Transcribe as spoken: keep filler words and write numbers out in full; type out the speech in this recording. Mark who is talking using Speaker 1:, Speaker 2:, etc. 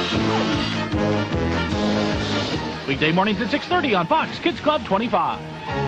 Speaker 1: Weekday mornings at six thirty on Fox Kids Club twenty-five.